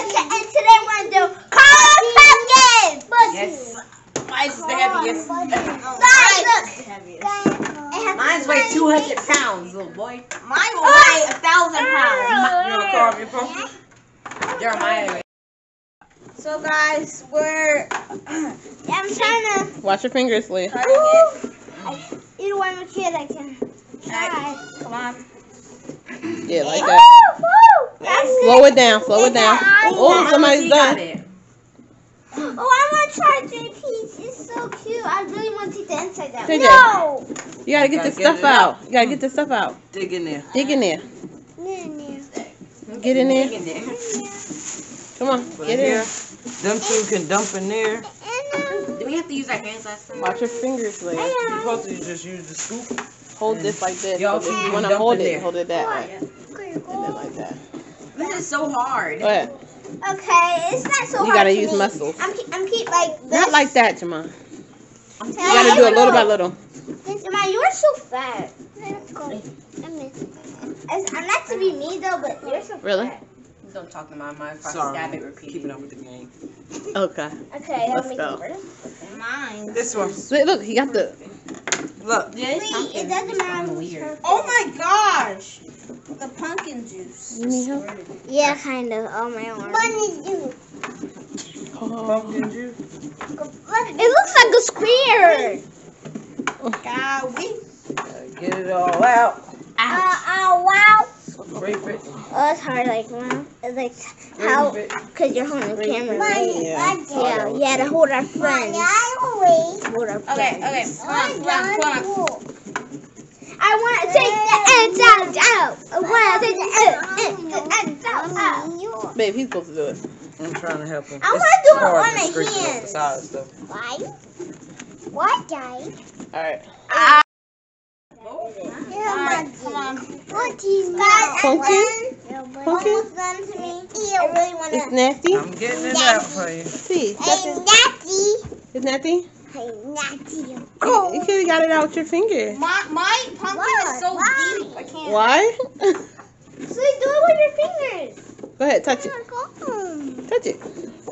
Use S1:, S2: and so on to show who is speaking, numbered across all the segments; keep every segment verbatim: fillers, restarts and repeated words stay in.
S1: and today we're gonna do corn pumpkin.
S2: Yes. Mine's the heaviest.
S1: Guys, look.
S2: Mine's weigh two hundred pounds, little boy.
S1: Mine will weigh a thousand pounds.
S2: You wanna carve your pumpkin? Jeremiah.
S1: So guys, we're. I'm trying to.
S3: Watch your fingers, Lee.
S1: Trying to get. Either one of the kid I can. Try.
S2: Come on.
S3: Yeah, like that. Slow it down. Slow it down. Oh, somebody's done.
S1: Oh, I want to try J P's. It's so cute. I really want to take the inside out.
S3: J J,
S1: No!
S3: you gotta get
S2: Gotta
S3: the
S2: get
S3: stuff
S2: it
S3: out.
S2: out.
S3: You gotta get the stuff out.
S2: Dig in there.
S3: Dig in there.
S1: No, no.
S3: Get in there.
S2: Dig in there.
S3: Come on.
S2: Put
S3: Get
S2: it
S3: in.
S2: here. Them two can dump in there.
S1: Do
S2: we have to use our hands last time?
S3: Watch your fingers, Lee.
S2: You're supposed to just use the scoop.
S3: Hold this like this.
S2: Y'all
S3: So if
S2: can
S3: you wanna
S2: dump
S3: hold
S2: in
S3: it,
S2: there.
S3: hold it that way. And then like that.
S2: This is so hard.
S3: Go ahead.
S1: Okay, it's not so hard.
S3: You gotta
S1: to
S3: use
S1: me.
S3: muscles.
S1: I'm keep, I'm keep like this.
S3: Not like that, Jamon.
S1: You
S3: You gotta do it little by little.
S1: Jemima, you're so fat. I'm not to be me though, but you're so
S3: Really?
S1: fat.
S2: Don't talk to my mind if I
S3: Sorry.
S2: stab it repeatedly. Keep it up with the game.
S3: Okay.
S1: Okay,
S3: Let's
S1: let me
S3: go.
S1: go. Mine.
S2: This one.
S3: Look, look, he got the.
S2: Look.
S1: Wait, it doesn't matter who's her.
S4: Oh my gosh! The pumpkin juice.
S3: You need help?
S1: Yeah, kind of. Oh my arm. Bunny juice.
S2: Pumpkin juice.
S1: It looks like a square.
S4: Golly.
S2: Get it all out.
S1: Uh, oh wow.
S2: Scrape it.
S1: Oh, it's hard. Like, wow. It's like how?
S2: Scrape it.
S1: Cause you're holding the camera. Right?
S3: Yeah.
S1: Yeah. Yeah. To hold our friends. Hold our friends.
S4: Okay, okay. Come on, come on, come on.
S1: I want to take the ends out. out. I want to take the ends, ends out. out.
S3: Babe, he's supposed to do it.
S2: I'm trying to help him.
S1: I
S2: It's
S1: wanna do it
S2: hard
S1: on
S2: to
S1: my
S2: scrape it off the
S1: hands.
S2: side and stuff.
S1: Why? What, guys?
S3: Alright.
S1: Ah.
S4: Alright, come on.
S1: What is that?
S3: Pumpkin? Pumpkin?
S1: Almost done to me. I really want
S3: It's
S1: to.
S3: nasty?
S2: I'm getting it out for you.
S3: See,
S1: Hey, Natty.
S3: it's nasty?
S1: Hey, Natty.
S3: You could have got it out with your finger.
S4: My my pumpkin
S1: Why?
S4: is so
S1: Why?
S4: deep. I can't.
S3: Why?
S1: So you do it with your fingers.
S3: Go ahead, touch it.
S1: Okay.
S3: Touch it.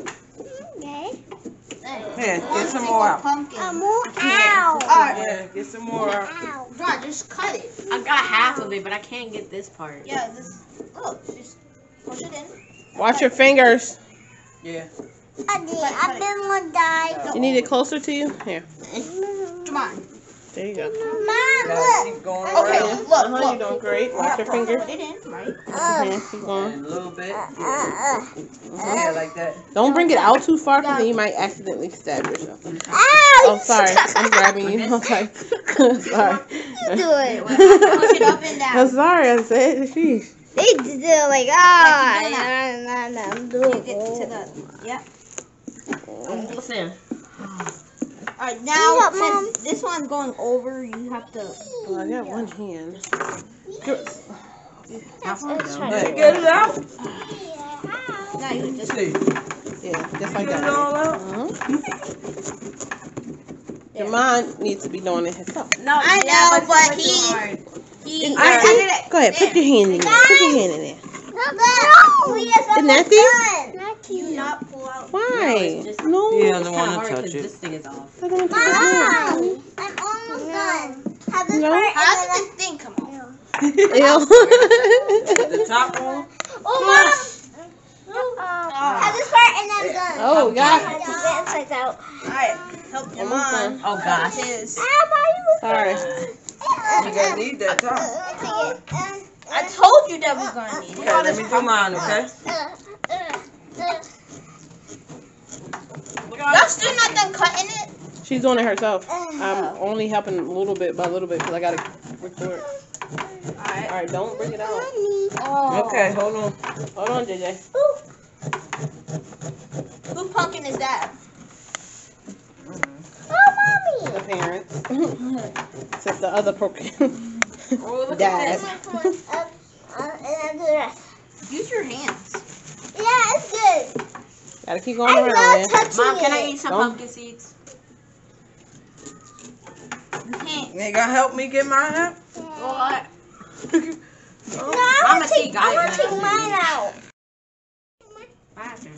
S2: Here, get some more out.
S4: Pumpkin.
S1: Uh, more. Ow.
S4: Alright.
S2: Yeah, get some more out.
S1: Ow.
S4: John, just cut it.
S2: I got half of it, but I can't get this part.
S4: Yeah, this. Look, just push it in.
S3: Watch your fingers.
S2: Yeah.
S1: I did. I've been gonna die.
S3: You need it closer to you? Here.
S4: Come on.
S3: There you go.
S1: Mom,
S2: Gotta
S1: look.
S2: keep going
S4: Okay,
S2: around.
S4: look,
S3: Uh-huh,
S4: look.
S3: you're doing great. Watch your fingers.
S4: Put it in, right?
S3: Watch your hands. Keep
S2: And
S3: going.
S2: a little bit.
S1: Uh,
S2: Yeah,
S1: uh,
S2: yeah like that.
S3: Don't bring it out too far because then you might accidentally stab yourself.
S1: Ow!
S3: Oh, sorry. I'm grabbing you. Okay. Sorry.
S1: You do it.
S4: Push it up and
S3: I'm
S4: down.
S3: sorry. I said, sheesh.
S1: They just do it like, ah,
S4: Yeah, keep
S1: no, no, no, I'm
S4: You
S1: doing
S4: get to
S1: it.
S4: the. Yeah.
S2: Listen.
S4: Alright, now
S1: What, Mom?
S4: since this one's going over, you have to.
S3: Well, I got one hand.
S1: Let's try
S2: Hey,
S1: to
S2: get it out.
S4: Now you just.
S2: See,
S3: Yeah, just like
S2: get it
S3: that.
S2: all out.
S3: Uh-huh. Your mind needs to be doing it himself.
S2: No,
S4: I
S2: yeah,
S4: know, but
S2: it's
S4: he-
S2: hard.
S4: He.
S3: It's
S4: I
S3: nasty?
S4: did it.
S3: Go ahead, put your hand in there. Put your hand in there.
S1: No, no. We just
S3: Isn't that
S1: done.
S4: Do not pull out.
S3: Why?
S2: just-
S3: No.
S2: Yeah, I
S3: I
S2: don't want to touch it. This thing is off.
S3: don't want to
S1: Mom,
S3: touch it.
S1: I'm almost done. Have this
S3: No.
S1: part
S4: How
S1: and
S4: did
S1: then
S4: this thing come off?
S3: Ew.
S2: The top one.
S1: Oh, Mom. Have this part and then I'm done.
S3: Oh,
S1: I
S3: God.
S1: have to get inside out.
S4: Alright, help your
S3: Almost
S4: mom.
S3: done.
S2: Oh gosh.
S4: Is.
S1: Ow, Mommy was
S3: Sorry.
S2: You gonna need that top.
S4: I told you that was gonna need
S2: Okay,
S4: it.
S2: let me do mine, okay?
S4: Y'all still not done cutting it?
S3: She's doing it herself. I'm only helping a little bit by little bit because I got to record.
S4: Alright.
S3: All right, don't bring it out.
S4: Oh.
S2: Okay, hold on.
S3: Hold on, J J.
S4: Who pumpkin is that?
S3: The parents. Except the other Pokemon.
S2: Oh, look
S3: Dad.
S2: at this.
S1: Up, uh, and then do the rest.
S4: Use your hands.
S1: Yeah, it's good.
S3: Gotta keep going
S1: I
S3: around,
S1: love
S3: man.
S1: touching
S2: Mom, can I
S1: it.
S2: eat some
S3: Don't-
S2: pumpkin seeds?
S4: You can't.
S2: You gonna help me get mine out?
S4: What?
S1: No, I'm
S2: I'ma
S1: gonna take,
S2: take
S1: I'm gonna
S2: guys
S1: take
S2: now.
S1: mine out.
S2: Faster.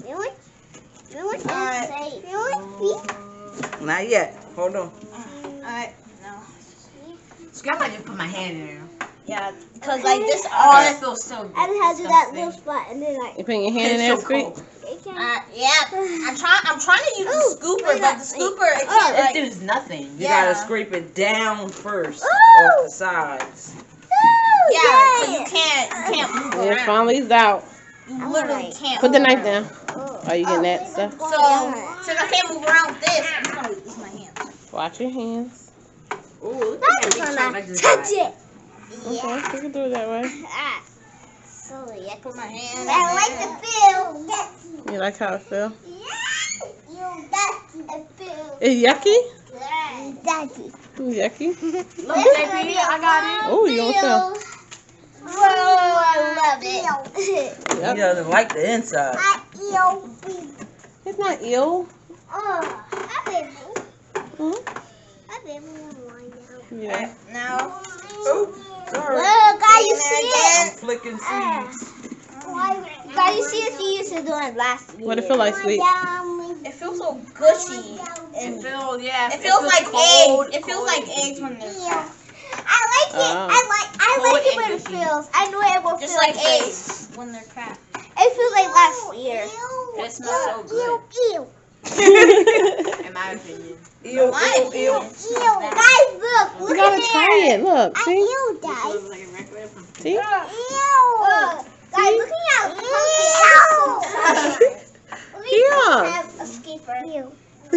S2: Not yet. Hold on.
S4: Alright, no.
S2: I might just put my hand in there.
S4: Yeah, because like this.
S2: Oh, that feels so good.
S1: I just had to do that little spot and then like.
S3: You putting your hand in there,
S2: It's so
S3: Squeak?
S2: cold.
S4: Uh, yeah, I'm trying. I'm trying to use the
S1: Ooh,
S4: scooper,
S1: look
S4: but
S1: at
S4: the
S1: that.
S4: scooper it
S2: Oh,
S4: can't
S2: it
S4: like.
S2: does nothing. You
S4: Yeah.
S2: gotta scrape it down first
S1: Ooh.
S2: off the sides.
S4: Yeah, so you can't. You can't move
S3: Yeah,
S4: around.
S3: finally it's out.
S4: You literally can't.
S3: Put the
S4: move
S3: knife
S4: around.
S3: down. Are you getting that stuff?
S4: So since I can't move around with this, I'm just gonna use my hands.
S3: Watch your hands.
S2: Ooh, look
S1: I'm
S2: at that big
S1: gonna
S2: chunk I just
S1: touch
S2: got.
S1: it.
S3: Okay, you can do it that way.
S1: Ah, so
S4: I put my hand.
S1: I like the feel.
S3: You like how it feels?
S1: You got the feel.
S3: It's yucky?
S1: Daddy.
S3: Yucky?
S2: Look, J P, I got it.
S3: Oh, you don't feel.
S1: Whoa, I love it.
S2: He doesn't like the inside.
S1: I feel.
S3: It's not ill.
S1: Oh, I feel.
S3: Hmm?
S1: I feel one now.
S3: Yeah.
S4: Now,
S2: Oh, sorry.
S1: Look, guys, you see
S2: I'm
S1: it?
S2: flicking seeds.
S1: Guys, you see it? She used to do it last year.
S3: What it feel like, Sweet?
S4: it feels so gushy.
S2: It
S4: And
S2: feels, yeah.
S4: it feels like
S2: cold,
S4: eggs. It feels
S2: cold.
S4: like eggs when they're cracked.
S1: I like it.
S3: Oh.
S1: I like. I
S2: Cold
S1: like it
S2: and
S1: when it
S2: gushy.
S1: feels. I know it will
S4: Just
S1: feel
S4: like
S1: like
S4: eggs when they're cracked.
S1: It feels like last year.
S2: It smells so good,
S1: Ew.
S2: in my opinion.
S1: Ew.
S2: Ew, ew, ew.
S1: Guys, look.
S3: You
S1: Look
S3: gotta
S1: at
S3: try
S1: there.
S3: it. Look,
S1: I
S3: see?
S1: ew,
S2: This
S1: guys.
S2: looks like a regular pumpkin.
S3: See?
S1: Ew. Guys, looking at the pumpkin. Let me
S3: Yeah.
S1: have a skipper. Ew.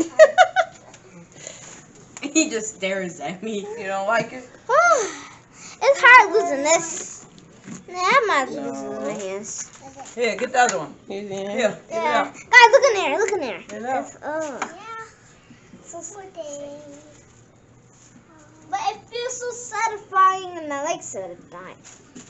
S2: He just stares at me. You don't like it?
S1: It's hard losing this. Nah, I'm not losing my hands.
S2: Here, get the other one.
S3: You see it?
S2: Here, get it
S1: Yeah.
S2: out.
S1: Guys, look in there. Look in there.
S2: Get it out.
S1: It's, oh. So sweaty. But it feels so satisfying, and I like satisfying.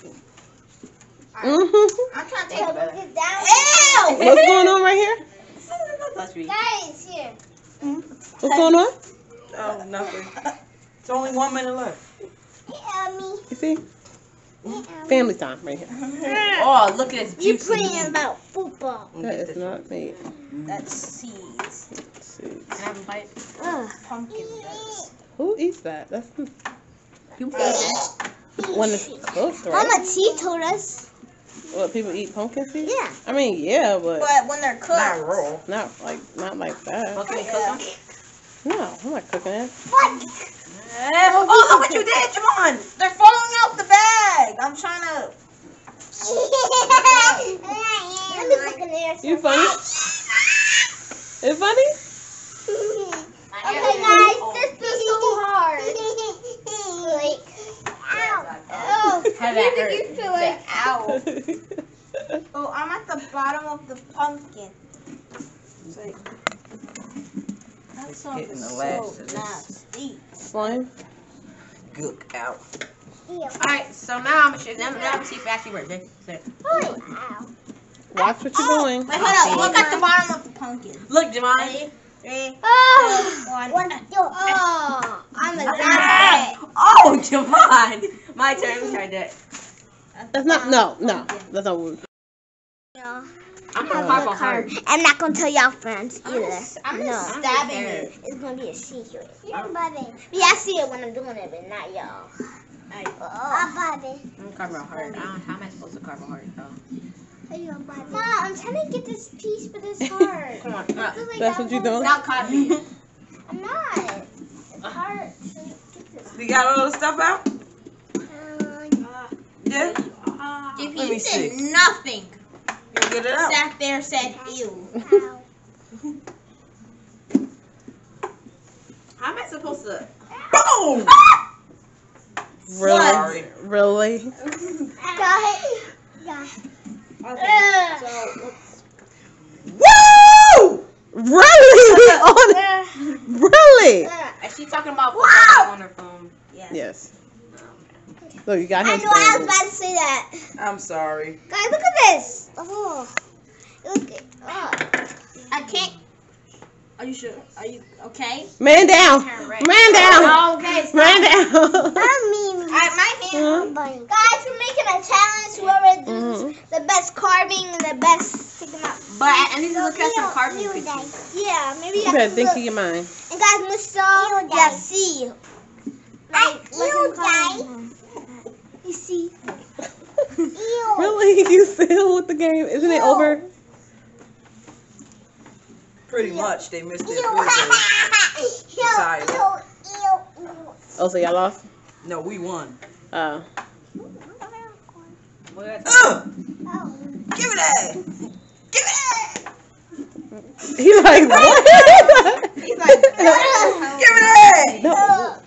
S3: Mm-hmm.
S4: I'm trying to
S1: So
S4: take.
S1: look it down.
S3: What's going on right here?
S2: That's sweet.
S1: Guys, here.
S3: What's going on?
S2: Oh, nothing. It's only one minute left.
S1: Yummy.
S3: You see? Family time right here.
S2: Oh, look at this
S1: You
S2: juicy
S1: playing
S2: meat.
S1: about football.
S3: That is not meat.
S4: That's seeds.
S3: See.
S2: Can I have a bite?
S1: Ugh.
S4: Pumpkin does.
S3: Who eats that? That's
S2: You eat it.
S3: when it's cooked, right?
S1: Mama T told us.
S3: What, people eat pumpkin seeds?
S1: Yeah.
S3: I mean, yeah, but
S4: But when they're
S2: Not
S4: cooked,
S2: raw.
S3: not like not like that.
S2: What can we cook them?
S3: No, I'm not cooking it.
S1: What?
S2: Oh, look what you did, Javon.
S4: they're falling out the bag. I'm trying to.
S1: Let me look in there.
S3: You funny? It's funny?
S1: Okay, guys, this feels so hard. Like, ow. Oh,
S2: How that hurt?
S1: you feel like,
S4: Ow. Oh, I'm at the bottom of the pumpkin. That
S2: It's
S4: sounds
S2: getting the
S4: so
S2: last of this.
S4: nasty.
S3: Slime?
S2: Gook out.
S1: ew.
S2: Alright, so now I'm gonna now, now I'm gonna see if it actually works. Ready? Set.
S1: Ow.
S3: Watch what you're doing.
S4: Wait, hold on. Look at the bottom of the pumpkin.
S2: Look, Javon.
S4: Ready? Three,
S1: Oh,
S4: one.
S1: one, two. Oh, I'm a
S2: Ah!
S1: god.
S2: Oh, Javon. My turn. Let me try that.
S3: That's not, no, no. That's not what
S2: I'm
S1: Have
S2: gonna
S1: a
S2: pop a
S1: look
S2: heart.
S1: hard. I'm not gonna tell y'all friends
S4: I'm
S1: either.
S4: just, I'm
S1: no,
S4: just stabbing
S2: scared.
S4: it.
S1: it's gonna be a secret.
S2: Yeah,
S1: Bobby. Yeah, I see it when I'm doing it, but not y'all.
S2: Alright,
S1: Oh, Bobby.
S2: I'm gonna carve a heart. I don't, how am I supposed to carve a heart, though?
S1: Mom, I'm trying to get this piece, but it's hard.
S2: Come on, come on.
S1: Feels like
S3: That's
S1: that
S3: what you
S1: one-
S3: doing?
S2: Stop copying it.
S1: I'm not. It's hard to get this.
S2: You got all the stuff out?
S1: Um,
S2: Yeah.
S4: J P,
S2: Let me
S4: you
S2: see.
S4: said nothing.
S2: You get it out.
S4: Sat there, said ew.
S1: ow.
S2: How am I supposed to? Boom!
S3: Really?
S2: Sorry.
S3: Really?
S1: Got it. Got it.
S4: Okay, so
S2: Woo!
S3: Really? On- really?
S2: Is she talking about putting
S1: Wow.
S2: it on her phone?
S4: yeah.
S3: Yes. Look, you got
S1: I
S3: him
S1: know I was
S3: standing.
S1: about to say that.
S2: I'm sorry.
S1: Guys, look at this. Oh. Look at oh.
S4: I can't. Are you sure? Are you okay?
S3: Man down. Man down.
S4: Okay.
S3: Man down.
S1: I mean,
S4: Alright, my hand.
S1: guys, we're making a challenge. Whoever does
S3: Mhm.
S1: the best carving and the best, take them out.
S2: But I need to look at some carving
S1: You
S2: pictures.
S1: guys. Yeah, maybe
S3: You
S1: I
S3: better
S1: can
S3: think
S1: look.
S3: of your mind.
S1: And guys, we saw yeah, see. Like, you guys. You see.
S3: Really? You still with the game? Isn't it over?
S5: Pretty much, they missed their field goal. Tired.
S3: Oh, so y'all lost?
S5: No, we won.
S3: Oh.
S5: Uh, give it that. Give it that.
S3: He's like, what?
S4: He's like,
S5: Give it that.
S3: No.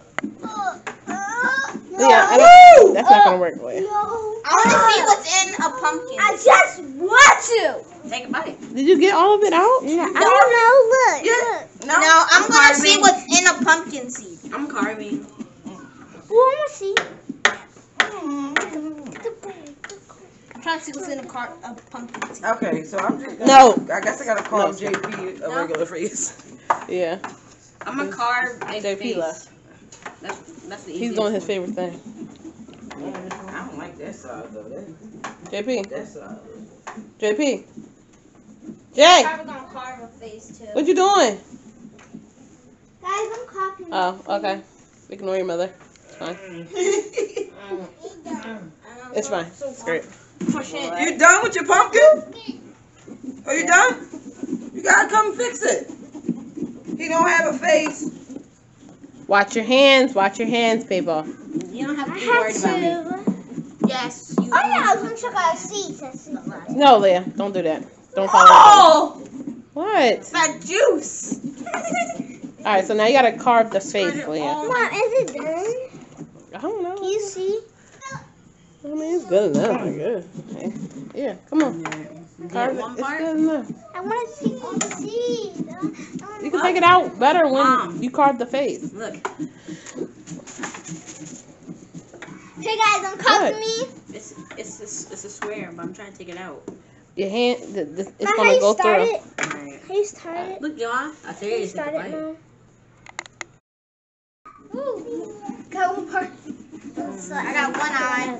S3: Yeah, I don't, that's not gonna work. Wait.
S4: I want to see what's in a pumpkin.
S1: I just want to.
S2: Take a bite.
S3: Did you get all of it out?
S1: I don't know. Look.
S5: Yeah.
S4: No, no I'm,
S2: I'm
S4: gonna see
S2: carving.
S4: what's in a pumpkin seed.
S2: I'm carving.
S1: Who want to see?
S4: I'm trying to see what's in a, car- a pumpkin seed.
S5: Okay, so I'm just gonna,
S3: No.
S5: I guess I gotta call
S3: No.
S5: J P a
S4: No.
S5: regular face.
S3: Yeah.
S2: I'm gonna carve a
S3: J P
S2: face.
S3: left.
S2: That's that's the
S3: He's
S2: easiest
S3: doing his
S2: one.
S3: favorite thing.
S5: I don't like that side though. That,
S3: J P.
S5: that side.
S3: J P. Jay,
S4: I'm gonna carve a face too.
S3: what you doing?
S1: Guys, I'm copying.
S3: Oh, okay. Ignore your mother. It's fine. It's fine. It's great.
S4: Push it.
S5: You done with your pumpkin? Are you done? You gotta come fix it. He don't have a face.
S3: Watch your hands. Watch your hands, people.
S2: You don't have to
S1: I
S2: be
S1: had
S2: worried about me.
S1: to.
S4: Yes. You
S1: Oh yeah, I was gonna check out seeds. That's it.
S3: No, Leah. Don't do that. Don't follow.
S4: Oh,
S3: What?
S4: that juice.
S3: All right, so now you gotta carve the face, Leah.
S1: Come on, is it done?
S3: I don't know.
S1: Can you see?
S3: I mean, it's good enough, I guess. Okay. Yeah, come on. Carve it.
S2: one
S3: It's
S2: part?
S3: good enough.
S1: I want to see the seeds.
S3: You can take it out better when
S2: Mom.
S3: you carve the face.
S2: Look,
S1: Hey guys, don't copy
S3: What?
S1: me.
S2: it's it's a, it's a square, but I'm trying to take it out.
S3: Your hand, the, the, it's
S1: That's how
S3: gonna
S1: you
S3: go
S1: start
S3: through.
S1: it.
S2: Alright.
S1: How you start it?
S2: Look, John. I tell you,
S1: You
S2: to take
S1: start
S2: a
S1: it
S2: bite.
S1: now. Ooh. Got one part. So
S4: I got one eye.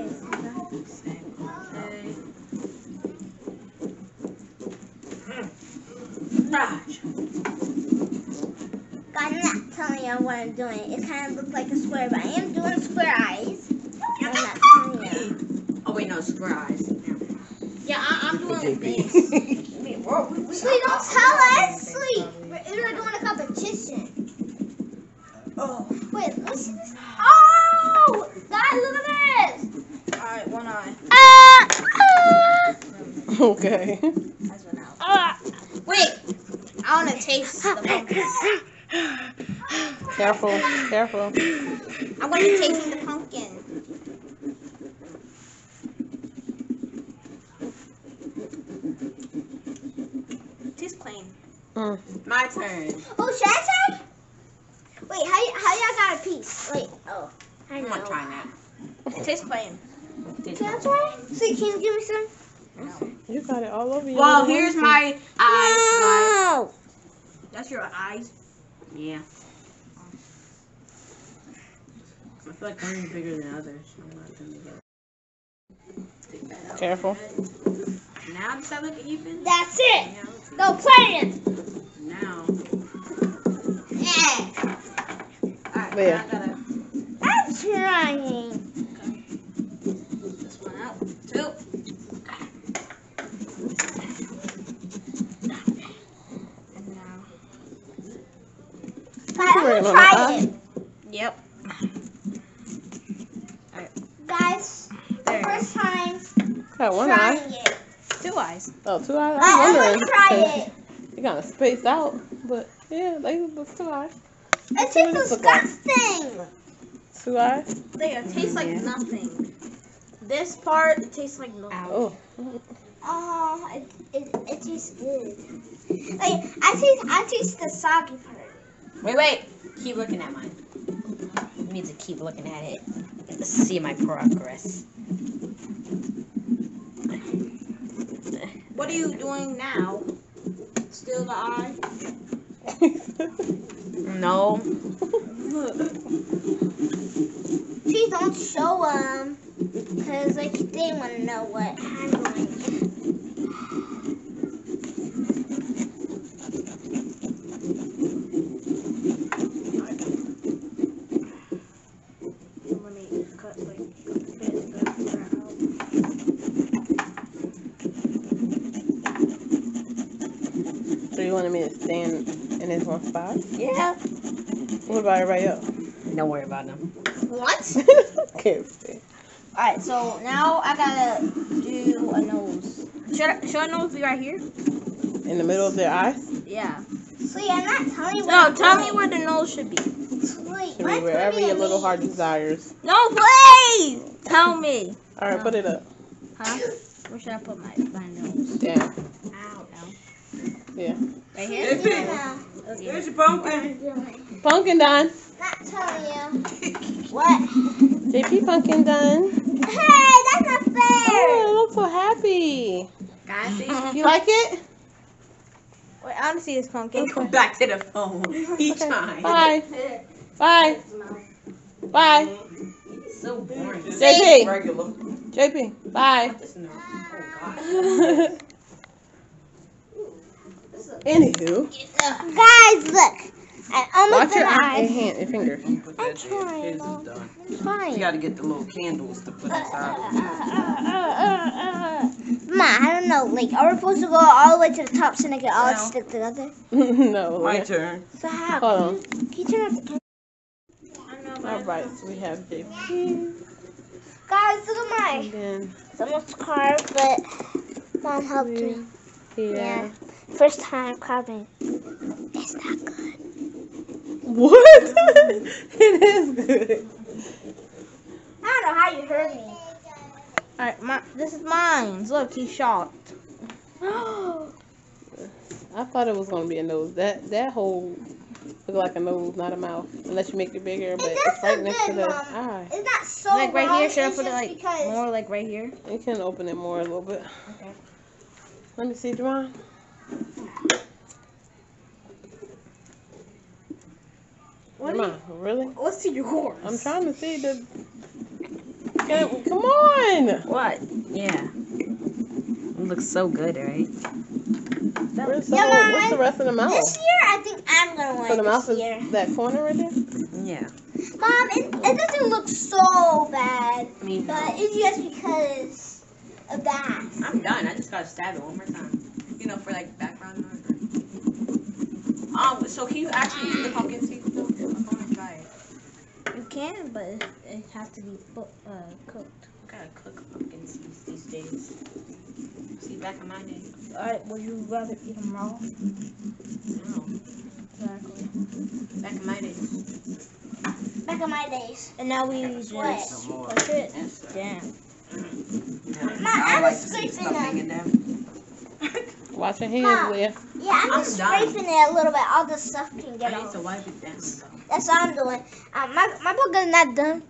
S2: Raj.
S1: I'm not telling you what I'm doing. It kind of looks like a square, but I am doing square eyes. I'm not telling you.
S2: Oh wait, no, square eyes.
S4: Yeah, I, I'm doing this.
S1: Sleep, don't tell us. Sleep. We're we're doing a competition.
S5: Oh.
S1: Wait, let me see this. Oh! Guys, look at this.
S4: Alright, one eye.
S1: Ah! Ah!
S3: Okay.
S4: That's one out.
S1: Ah!
S4: Wait, I want to taste the pumpkin.
S3: Careful, careful.
S4: I want to taste the pumpkin. Tastes plain.
S3: Mm.
S2: My turn.
S1: Oh, should I try? Wait, how y- how y'all got a piece? Wait, oh, I
S2: I'm
S1: know.
S2: not trying that.
S4: It tastes plain.
S2: Tastes
S1: Can I
S2: good.
S1: try? So can you give me some?
S3: You got it all over you.
S2: Well, here's my eyes,
S1: No.
S4: That's your eyes.
S2: guys. Yeah. I feel like one's bigger than others. So I'm not gonna get it. Take that out.
S3: Careful.
S2: Now does that look even?
S1: That's it.
S2: Now it's
S1: Go play it.
S2: Now.
S1: Yeah.
S2: Alright,
S3: There.
S2: now I gotta
S1: I'm trying.
S2: this one out. Two.
S4: And now.
S1: Guys, I'm
S3: working
S1: gonna
S3: on
S1: try
S3: that
S1: it.
S4: Yep.
S1: Guys,
S2: There.
S1: first time
S3: Got one
S1: trying
S3: eye.
S1: it.
S4: Two eyes.
S3: Oh, two eyes.
S1: I,
S3: I'm
S1: I'm
S3: wondering.
S1: gonna try
S3: 'cause
S1: it.
S3: You kind of spaced out, but yeah, they look two eyes.
S1: It
S3: what
S1: tastes
S3: this look like?
S1: disgusting.
S3: Two eyes.
S4: They it tastes like nothing. This part, it tastes like nothing.
S3: Oh.
S1: Oh, it, it, it tastes good. Like, I taste, I taste the soggy part.
S2: Wait, wait. Keep looking at mine. I need to keep looking at it. Let's see my progress.
S4: What are you doing now? Still the eye?
S2: No.
S1: Please don't show them, cause like they want to know what I'm doing.
S3: So you wanted me to stand in this one spot?
S2: Yeah.
S3: What about everybody else?
S2: Don't worry about them.
S4: What?
S3: Can't see.
S4: Alright, so now I gotta do a nose. Should I, should a nose be right here?
S3: In the middle of their eyes?
S4: Yeah.
S1: Sweet, I'm not telling you.
S4: No, tell me where the nose should be.
S1: Sweet,
S3: Should be wherever your little heart desires.
S4: No, please! Tell me.
S3: Alright,
S4: No.
S3: put it up.
S4: Huh? Where should I put my, my nose?
S3: Down.
S4: Ow.
S3: Yeah.
S4: Right here?
S5: J P, here's your pumpkin.
S3: Pumpkin done.
S1: Not telling you. What?
S3: J P pumpkin done.
S1: Hey, that's not fair.
S3: Oh, it looks so happy.
S2: Guys, see?
S3: You like it?
S4: Wait, I want to see this pumpkin.
S2: Go back to the phone. He trying.
S3: Bye. Bye. Bye.
S2: So boring.
S3: J P.
S5: Regular.
S3: J P. Bye.
S2: Just no. Oh God.
S3: Anywho,
S1: Guys, look. I almost
S3: watch your
S1: did
S3: eye
S1: eyes.
S3: and hand, your fingers.
S5: Put that there. His is done.
S1: It's fine.
S5: You gotta get the little candles to put inside.
S1: Ma, I don't know. Like, are we supposed to go all the way to the top so they can all
S5: No.
S1: stick together?
S3: No.
S5: My turn.
S1: So how?
S3: Hold on.
S1: Can you turn off the camera?
S3: Alright, so we have J P.
S1: Guys, look at
S3: And
S1: mine.
S3: then
S1: It's almost carved, but Mom helped me.
S3: here.
S1: Yeah. First time carving. It's not good.
S3: What? It is good.
S1: I don't know how you heard me.
S4: Alright, my, this is mine. Look, he's shocked.
S3: I thought it was gonna be a nose. That that hole look like a nose, not a mouth. Unless you make it bigger, but
S1: It
S3: it's
S1: does
S3: right
S1: look
S3: next to
S1: good,
S3: the
S1: Mom.
S3: eye.
S1: It's not so
S4: Like right
S1: wrong,
S4: here, should I
S1: it's
S4: put it
S1: just
S4: like
S1: because
S4: more like right here?
S3: You can open it more a little bit.
S4: Okay.
S3: Let me see, Javon.
S4: What
S3: Come
S4: do you,
S3: on, really?
S4: let's see yours.
S3: I'm trying to see the. Can- Come on!
S2: What? Yeah. It looks so good, right?
S3: Where's the,
S1: Yeah,
S3: whole-
S1: Mom,
S3: what's the rest of the mouth?
S1: this year I think I'm gonna win.
S3: So the mouth
S1: this
S3: is
S1: year.
S3: that corner right there?
S2: Yeah.
S1: Mom, it, it doesn't look so bad,
S2: I mean,
S1: but it's just because of that.
S2: I'm done. I just gotta stab it one more time. You know, for like background noise. Um, so can you actually eat the pumpkin seeds though? I wanna try it.
S4: You can, but it, it has to be fu- uh, cooked.
S2: I gotta cook pumpkin seeds these days. See, back in my day.
S4: Alright, would you rather eat them raw?
S2: No.
S4: Exactly.
S2: Back in my day.
S1: Back in my days.
S4: And now we just
S1: What?
S5: Some more.
S4: push it.
S2: Yes, sir.
S4: Damn.
S1: Mom,
S5: I
S1: I'm
S5: like to
S1: just
S5: see
S1: scraping
S5: stuffing
S1: them.
S5: in them.
S3: Wash your hands,
S1: Mom.
S3: Leah.
S1: Yeah, I'm,
S2: I'm
S1: just
S2: done.
S1: scraping it a little bit. All the stuff can
S2: I
S1: get
S2: need
S1: off.
S2: to wipe it down though.
S1: That's what I'm doing. Um, my my book is not done.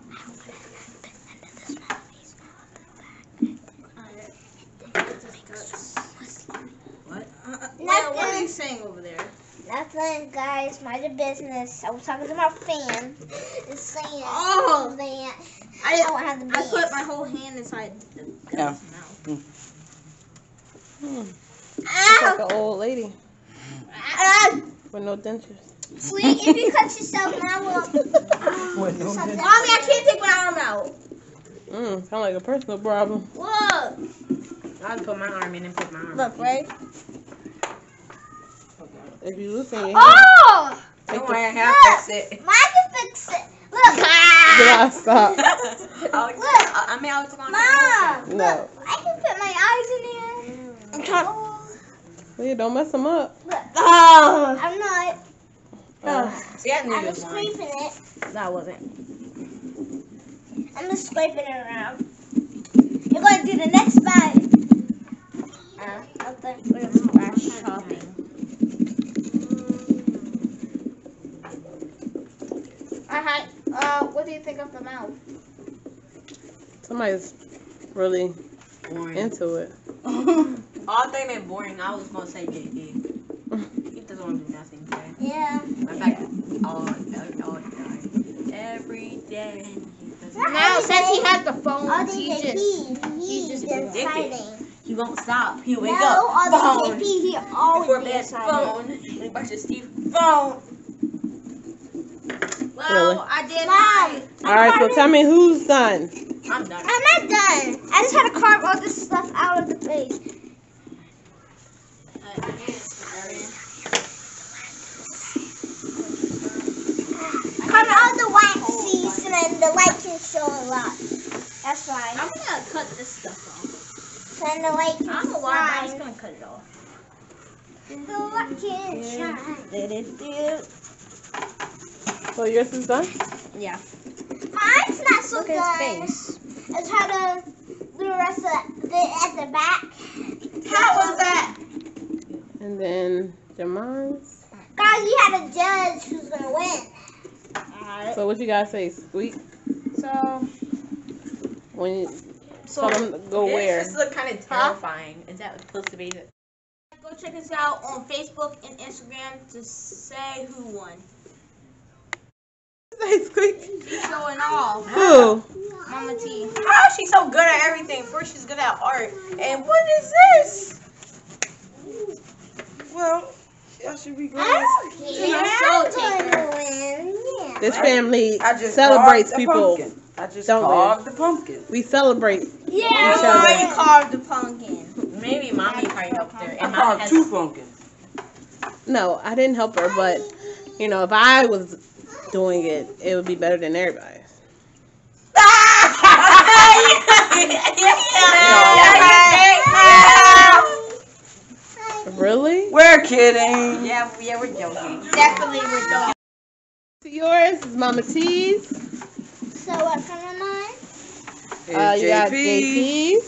S2: What?
S4: Well, what are you saying over there?
S1: Nothing, guys. Mind your business. I was talking to my fan. It's saying
S4: Oh.
S1: that
S4: I,
S1: I don't have the
S4: I
S1: beans.
S4: put my whole hand inside the
S5: Yeah.
S4: mouth.
S3: Hmm. Looks
S1: Ow!
S3: like an old lady
S1: Ah!
S3: with no dentures.
S1: Sweet, if you cut yourself now, we'll.
S5: With no
S1: Something-
S5: dent-
S4: Mommy, I can't take my arm out.
S3: Mmm, sound like a personal problem.
S4: Look.
S2: I'll put my arm in and put my arm
S4: Look,
S2: in.
S4: right?
S3: If you loosen your hand,
S1: Oh!
S2: Don't
S3: take
S2: worry, I
S3: the...
S2: have
S1: Look.
S2: to fix it.
S1: Mine can fix it. Look.
S3: Yeah, stop.
S2: I'll,
S1: Look.
S2: I I mean, I was going
S1: Mom,
S3: No.
S1: look. I can put my eyes in there.
S4: I'm trying.
S3: Leah, don't mess them up.
S1: Look.
S4: Oh.
S1: I'm not.
S3: Oh.
S2: See, I
S1: I'm
S2: knew
S1: just
S2: this one.
S1: scraping it.
S4: That wasn't.
S1: I'm just scraping it around. You're going to do the next bite. Uh, okay.
S4: We're gonna splash shopping. Alright. Uh, what do you think of the mouth?
S3: Somebody's really
S2: Boring.
S3: into it.
S2: All they meant boring. I was gonna say J P. He doesn't want to do nothing today.
S1: Yeah.
S2: In fact, all, all, all day. Every day. He doesn't-
S4: Now, since he has the phone,
S1: All
S4: he
S1: these
S4: just.
S1: he,
S4: he's
S1: he's
S4: just
S1: just
S2: ridiculous.
S1: fighting.
S2: He won't stop. He wake
S1: No,
S2: up.
S1: all
S2: Phone.
S1: these he
S2: Before
S1: always be
S2: bed,
S1: inside.
S2: phone. He brushes teeth. Phone.
S4: Well,
S3: Really?
S4: I did
S1: Mom,
S4: my.
S3: All right, so tell me who's done.
S2: I'm done.
S1: I'm not done. I just had to carve all this stuff out of the face.
S2: Uh,
S1: show a lot. That's fine.
S4: I'm gonna cut this stuff off.
S1: Kind of like
S4: I don't know why, but I'm just
S1: shine.
S4: gonna cut it off.
S1: So I can shine.
S3: So yours is done?
S4: Yeah.
S1: Mine's not so
S4: Look
S1: good.
S4: at his face.
S1: Let's try to do the rest of the at the back.
S5: How was that?
S3: And then Jamon's.
S1: Guys, you had to judge who's gonna win.
S4: Alright.
S3: So what you guys say? Squeak?
S4: So,
S3: When you
S4: so
S3: tell them to go where?
S2: This look kind of terrifying. Is that supposed to be? The...
S4: go check us out on Facebook and Instagram to say who won.
S3: Say Squeak.
S4: She's showing off.
S3: Who?
S4: Mama T.
S2: Oh, she's so good at everything. First, she's good at art. And what is this?
S5: Well, y'all should be
S1: I
S5: glad.
S1: don't care.
S4: She's a
S1: I'm
S4: show
S1: gonna
S4: taker.
S1: win. Yeah.
S3: This family
S5: I just
S3: celebrates
S5: carved the
S3: people.
S5: pumpkin. I just
S3: Don't they?
S5: carved the pumpkin.
S3: We celebrate.
S1: Yeah.
S3: Each
S4: I
S3: other.
S4: already carved the pumpkin.
S2: Maybe mommy probably helped her.
S5: I
S2: And mom
S5: carved
S2: has
S5: two pumpkins.
S3: No, I didn't help her, but you know, if I was doing it, it would be better than everybody. Really?
S5: We're kidding.
S2: Yeah, yeah, we're joking.
S4: Definitely we're done.
S3: Yours is Mama T's.
S1: So what's on mine?
S3: Uh, you got J
S5: J P.
S3: P's.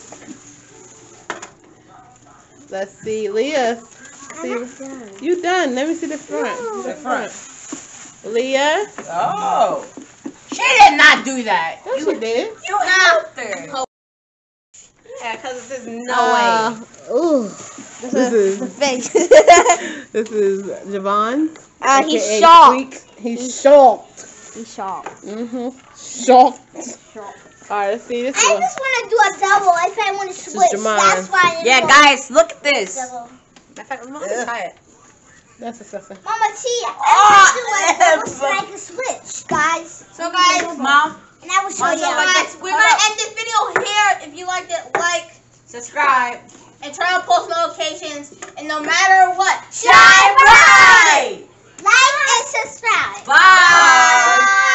S3: Let's see, Leah. See, you done? Let me see the front. The front. Leah.
S5: Oh.
S2: She did not do that.
S3: Yes, you did.
S2: You helped her. Yeah, because there's no
S3: Uh,
S2: way.
S3: ooh. This is
S4: Face.
S3: this is Javon.
S4: Uh, he's
S3: aka
S4: shocked.
S3: Squeak. He's shocked.
S4: He's shocked.
S3: Mhm. Shocked.
S4: Shocked.
S3: All right, let's see this
S1: I
S3: one.
S1: just want to do a double. If I want to switch,
S3: Jamar.
S1: that's why. I didn't
S2: Yeah,
S1: go
S2: guys, look at this.
S1: double.
S2: In fact, I'm gonna try it.
S3: That's disgusting.
S1: Mama T, I
S2: Oh,
S1: want to do a double so I can switch, guys.
S4: So guys,
S2: Mom,
S1: And I will show
S4: so
S1: you.
S4: guys, we're gonna end this video here. If you liked it, like
S2: subscribe.
S4: and turn on post notifications. And no matter what,
S1: Shine bright!
S2: Bye.
S1: Like and subscribe.
S2: Bye.